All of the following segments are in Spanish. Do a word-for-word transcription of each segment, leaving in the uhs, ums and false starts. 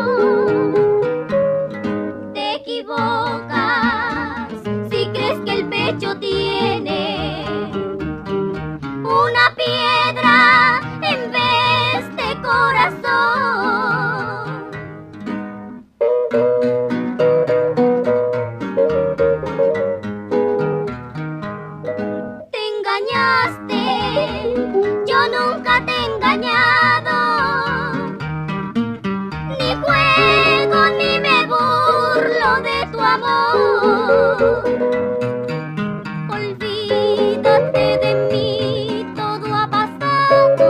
Te equivocas si crees que el pecho tiene una piedra en vez de corazón. Te engañaste, yo nunca te he engañado. Ni juego ni me burlo de tu amor. Olvídate de mí, todo ha pasado.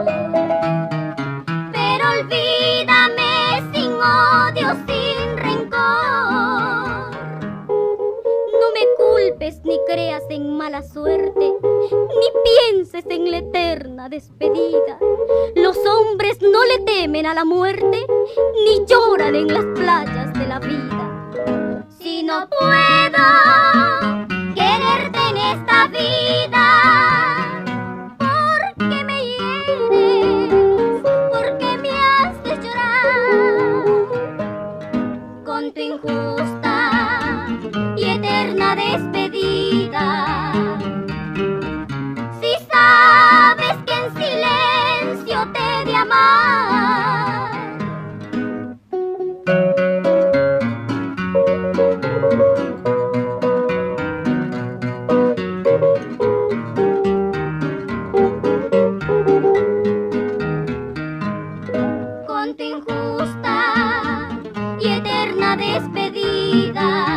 Pero olvídame sin odio, sin rencor. No me culpes ni creas en mala suerte, ni pienses en la eterna despedida. Los hombres no le temen a la muerte, ni lloran en las playas de la vida. Si no puedo quererte en esta vida, porque me hieres, porque me haces llorar con tu injusta y eterna despedida. Si sabes que en silencio te he de amar. Con tu injusta y eterna despedida.